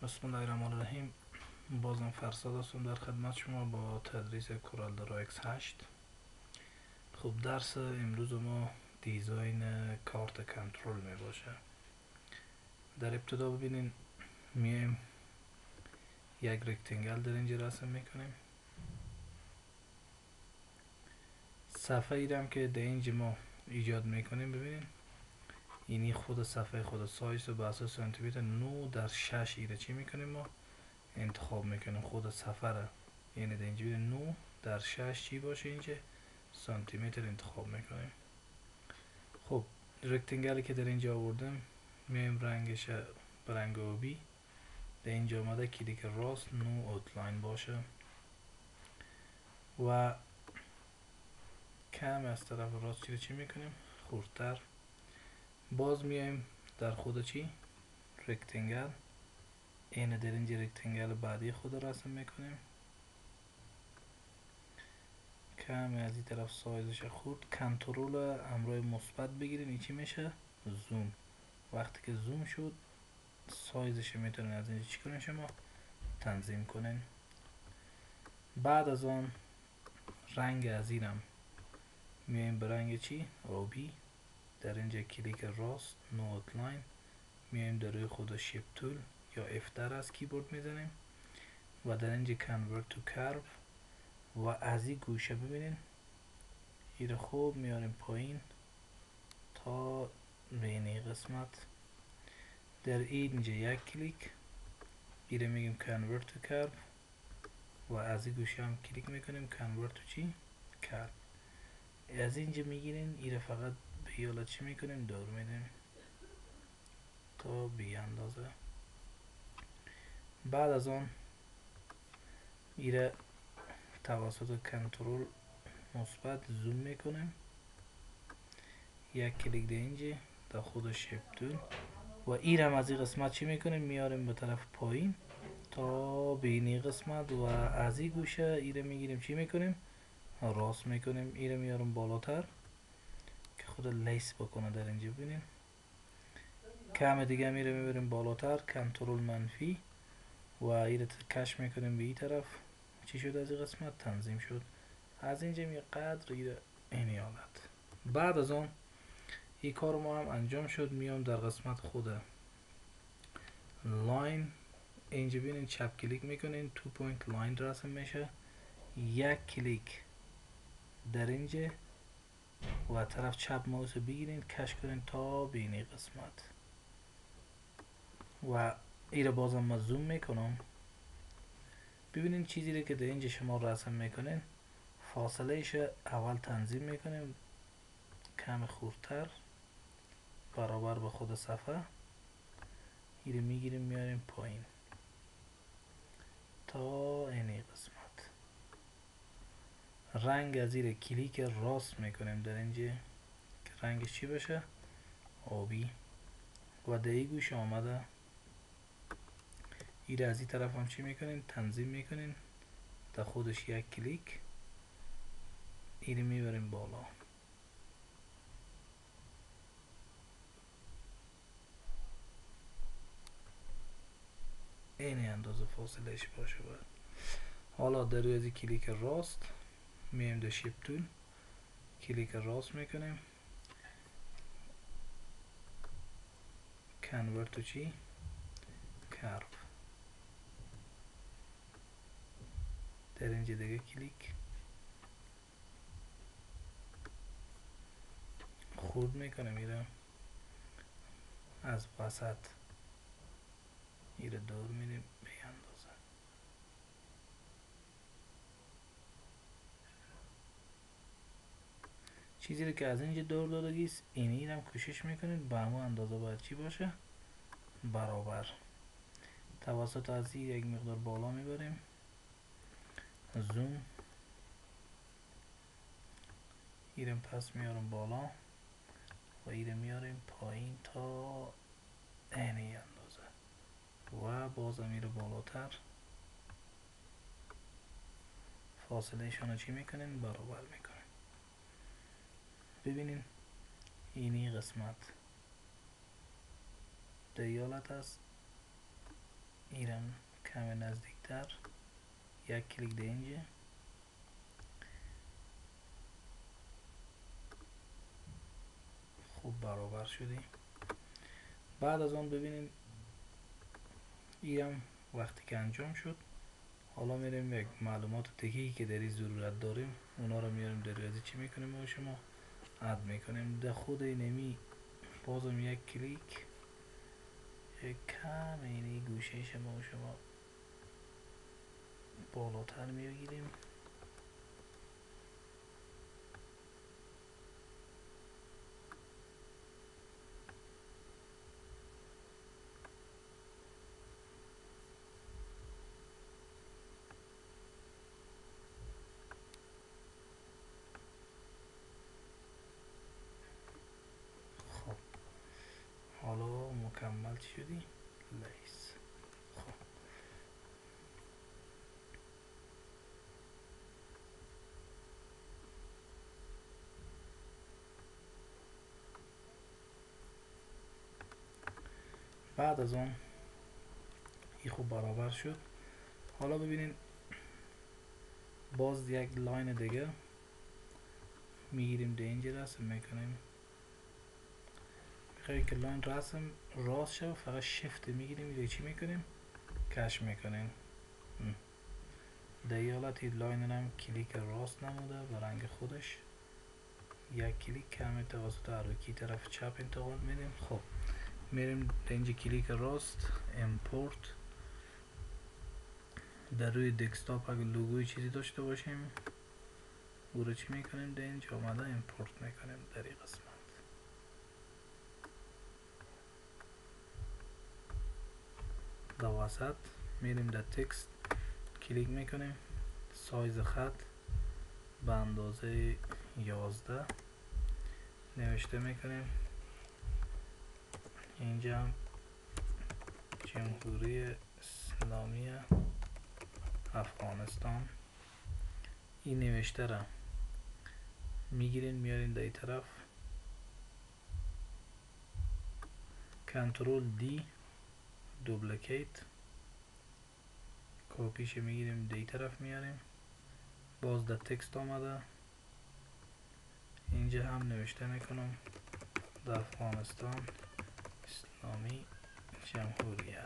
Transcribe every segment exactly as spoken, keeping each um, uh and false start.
بسم الله الرحمن الرحیم. بازم فرزاد هستم در خدمت شما با تدریس کورال درو اکس هشت. خب درس امروز ما دیزاین کارت کنترل می باشه. در ابتدا ببینین میایم یک رکتنگل در اینجا رسم میکنیم. صفحه ایرم که در اینجا ما ایجاد میکنیم، ببینین اینی خود صفحه خود سایز و به اساس سانتی متر نه در شش ایره چی میکنیم، ما انتخاب میکنیم خود صفحه را، یعنی در اینجا نه در شش چی باشه، اینجا سانتی متر انتخاب میکنیم. خب رکتنگلی که در اینجا آوردم میایم رنگش به رنگ آبی، در اینجا آمده کلیک راست نو اوتلاین باشه و کم از طرف راست چی چی میکنیم خورتر. باز میایم در خود چی رکتنگل، اینه در اینجا رکتنگل بعدی خود رسم میکنیم. کم از این طرف سایزش خورد، کنترل همراه مثبت بگیرین، این چی میشه زوم. وقتی که زوم شد سایزش میتونین از اینجا چی کنین شما تنظیم کنین. بعد از آن رنگ از اینم میایم به رنگ چی آبی، در اینجا کلیک راست نو اوتلاین، میایم در روی خود شیپ تول یا اف در از کیبورد میزنیم و در اینجا convert to curve و از این گوشه ببینین این خوب میاریم پایین تا بینی قسمت. در اینجا یک کلیک ایره میگیم convert to curve و از این گوشه هم کلیک میکنیم convert to چی curve. از اینجا میگیرین ایره فقط به یالا چی میکنیم دور میدیم تا بی اندازه. بعد از آن ایره توسط کنترل مثبت زوم میکنیم، یک کلیک در اینجا در خود شیپ تول و ایرم از این قسمت چی میکنیم میاریم به طرف پایین تا بینی قسمت و از این گوشه ایره میگیریم چی میکنیم راست میکنیم، ایره میارم بالاتر که خود لیس بکنه. در اینجا ببینیم کم دیگه میره میبریم بالاتر، کنترل منفی و ایره کش میکنیم به این طرف، چی شد از این قسمت تنظیم شد. از اینجا می قدر ایره اینی حالت. بعد از اون این کار ما هم انجام شد، میام در قسمت خود لاین اینجا ببینین چپ کلیک میکنین تو پوینت لاین رسم میشه، یک کلیک در اینجا و طرف چپ ماوس بگیرین کش کنین تا بینی قسمت و ایره بازم ما زوم میکنم. ببینین چیزی رو که در اینجا شما رسم میکنین فاصله ایش اول تنظیم میکنیم کم خورتر برابر به خود صفحه، ایره میگیریم میاریم پایین تا اینی قسمت. رنگ از ایره کلیک راست میکنیم در اینجا که رنگش چی بشه آبی و در این گوش آمده ایره از این طرف هم چی میکنین تنظیم میکنین در خودش یک کلیک ایره میبریم بالا. اینی اندازه فاصلهش باشه باید. حالا در روی از کلیک راست میایم در شیپ تول کلیک راست میکنیم convert to چی curve، در اینجا دیگه کلیک خورد میکنیم ایره از وسط ایره دور میریم به اندازه. چیزی رو که از اینجا دور دادگیست اینی هم کوشش میکنید به همون اندازه باید چی باشه برابر. توسط از این یک مقدار بالا میبریم زوم، ایرم پس میارم بالا و ایرم میاریم پایین تا اینی اندازه و بازم میره بالاتر، فاصله شانو چی میکنین برابر میکنین. ببینین اینی قسمت دیالت است، ایرم کمی نزدیکتر، یک کلیک ده اینجا. خوب برابر شدیم. بعد از آن ببینیم ایرم وقتی که انجام شد، حالا میریم یک معلومات دیگه که در این ضرورت داریم اونا رو میاریم در ریاضی چی میکنیم با شما اد میکنیم. در خود اینمی بازم یک کلیک، یک کم اینی گوشه شما شما بالاتر میگیریم. خب حالا مکمل شدی لیس. خب بعد از اون این خوب برابر شد. حالا ببینین باز یک لاین دیگه میگیریم، در اینجا رسم میکنیم. میخوایم که لاین رسم راست شد، فقط شفت میگیریم، اینجا چی میکنیم کش میکنیم. در این حالت این لاین هم کلیک راست نموده به رنگ خودش، یک کلیک کمی توسط حرکی طرف چپ انتقال میدیم. خب میریم اینجا کلیک راست امپورت، در روی دسکتاپ اگر لوگوی چیزی داشته باشیم او رو چی میکنیم در اینجا آمده امپورت میکنیم در این قسمت. در وسط میریم در تکست کلیک میکنیم، سایز خط به اندازه یازده نوشته میکنیم. اینجا هم جمهوری اسلامی افغانستان، این نوشته را میگیرین میارین در این طرف، کنترل دی دوبلیکیت کپیش میگیریم در این طرف میاریم. باز در تکست آمده، اینجا هم نوشته میکنم در افغانستان اسلامی جمهوریت.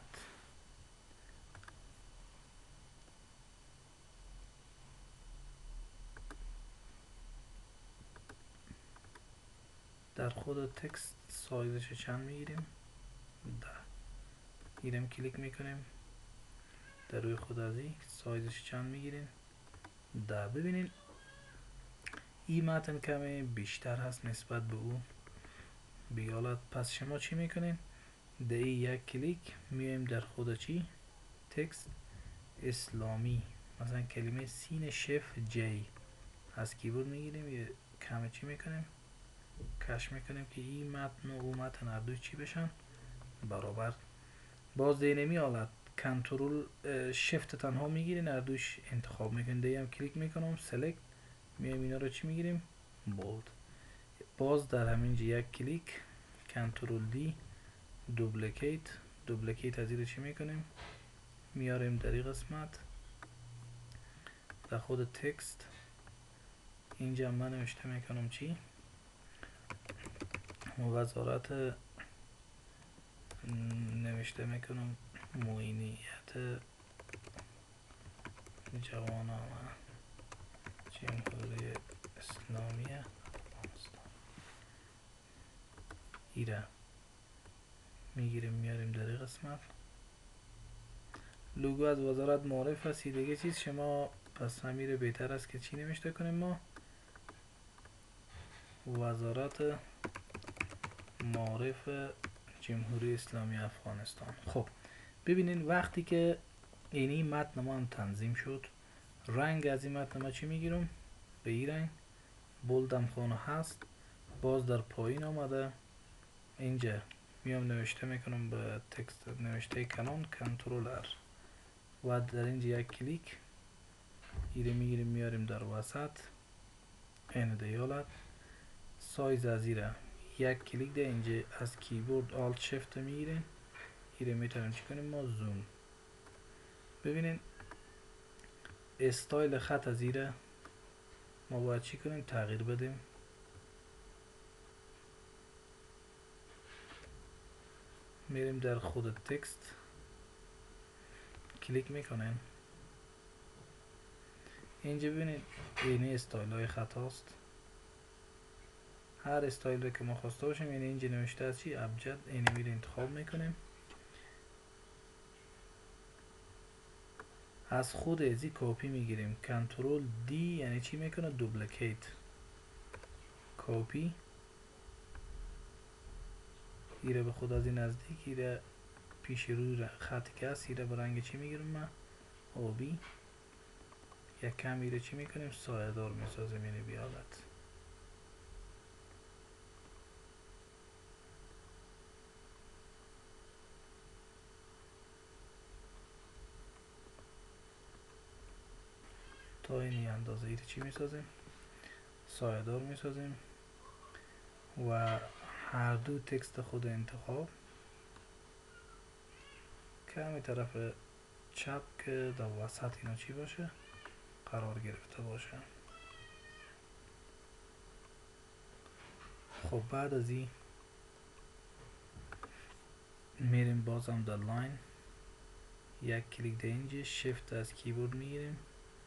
در خود تکست سایزش چند میگیریم، ده گیریم کلیک میکنیم در روی خود از این سایزش چند میگیریم، ده. ببینین این متن کمی بیشتر هست نسبت به اون بیالت. پس شما چی میکنین در این یک کلیک میایم در خود چی تکست اسلامی، مثلا کلمه سین شف جی از کیبورد میگیریم یه کمی چی میکنیم کش میکنیم که این متن و اون متن هر دوی چی بشن برابر. باز دینمی حالت کنترل شفت تنها میگیرین هر دوش انتخاب میکنین، دی هم کلیک میکنم سلکت میایم اینا رو چی میگیریم بولد. باز در همینجا یک کلیک کنترل دی دوبلیکیت، دوبلیکیت از این چی میکنیم میاریم در این قسمت در خود تکست. اینجا من نوشته میکنم چی وزارت، نوشته میکنم معینیت جوانان جمهوری اسلامی افغانستان. ایره میگیریم میاریم در این قسمت. لوگو از وزارت معارف هستی دیگه چیز شما پس همین بهتر است که چی نوشته کنیم ما وزارت معارف جمهوری اسلامی افغانستان. خب ببینین وقتی که اینی متن ما هم تنظیم شد، رنگ از این متن ما چی میگیرم به این رنگ بولدم خانه هست. باز در پایین آمده اینجا میام نوشته میکنم به تکست نوشته کنون کنترلر و در اینجا یک کلیک ایره میگیریم میاریم در وسط این دیالت سایز از ایره یک کلیک ده اینجا از کیبورد آلت شفت میگیریم ایره میتونیم چی کنیم ما زوم ببینین استایل خط از زیره ما باید چی کنیم؟ تغییر بدیم. میریم در خود تکست کلیک میکنیم. اینجا ببینید اینی استایل های خط هاست. هر استایل که ما خواسته باشیم، یعنی اینجا نوشته از چی؟ ابجد. اینی میره انتخاب میکنیم. از خود ازی کپی میگیریم. کنترل دی یعنی چی میکنه؟ دوبلیکیت. کپی ایره به خود از این نزدیک، ایره پیش روی خطی که هست، ایره به رنگ چی میگیرم من؟ آبی. یک کم ایره چی میکنیم؟ سایه دار میسازیم، یعنی بیالت. تا اینی اندازه ایره چی میسازیم؟ سایه دار میسازیم. و هر دو تکست خود انتخاب کمی طرف چپ که در وسط اینا چی باشه؟ قرار گرفته باشه. خب بعد از این میریم بازم در لاین، یک کلیک در اینجا، شیفت از کیبورد میگیریم،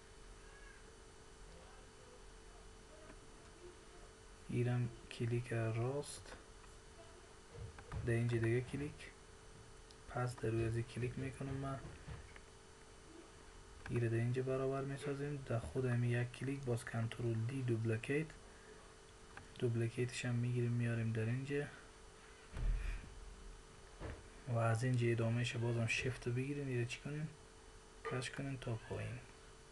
ایرم کلیک راست، در اینجا دیگه کلیک، پس در روی ازی کلیک میکنم من، ایره در اینجا برابر میسازیم. در خود همی یک کلیک، باز کنترل دی دوبلیکیت، دوبلیکیتش هم میگیریم میاریم در اینجا و از اینجا ادامهش بازم شیفت بگیریم، ایره چی کنیم؟ کش کنیم تا پایین.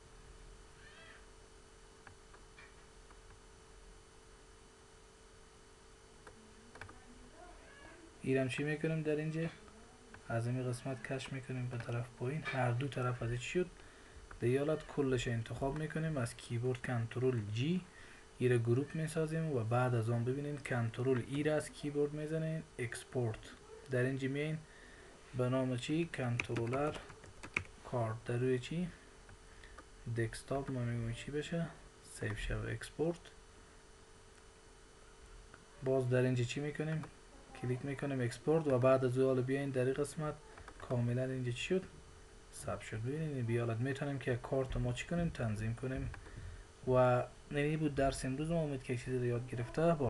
ایرم چی میکنیم در اینجا؟ از این قسمت کش میکنیم به طرف پایین. هر دو طرف از این شد. در این حالت کلش انتخاب میکنیم، از کیبورد کنترل جی ایره گروپ میسازیم و بعد از آن ببینین کنترل ایره از کیبورد میزنین، اکسپورت. در اینجا میین به نام چی؟ کنترلر کارت. در روی چی؟ دسکتاپ ما میگویم چی بشه؟ سیف شو اکسپورت. باز در اینجا چی میکنیم؟ کلیک میکنیم اکسپورت و بعد از اون بیاین در این قسمت کاملا اینجا چی شد؟ ثبت شد. ببینید بیالت میتونیم که کارت ما چی کنیم؟ تنظیم کنیم. و این بود درس امروز. امید که چیزی رو یاد گرفته.